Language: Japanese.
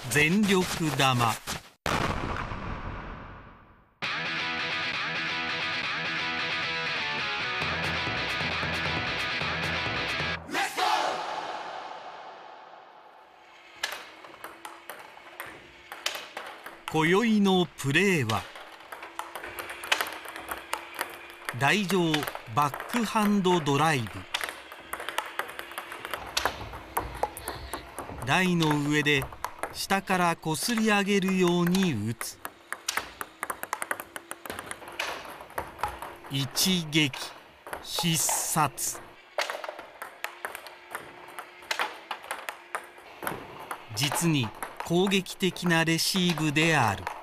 全力玉。今宵のプレーは台上バックハンドドライブ。台の上で下からこすり上げるように打つ。一撃必殺。実に攻撃的なレシーブである。